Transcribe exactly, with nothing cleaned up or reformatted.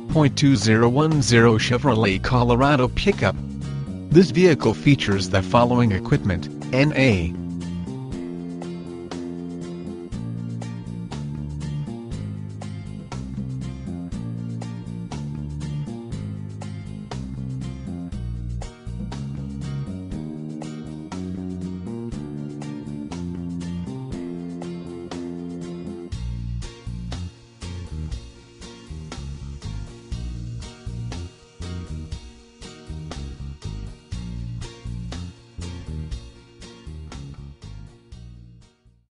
point two zero one zero Chevrolet Colorado pickup. This vehicle features the following equipment: N A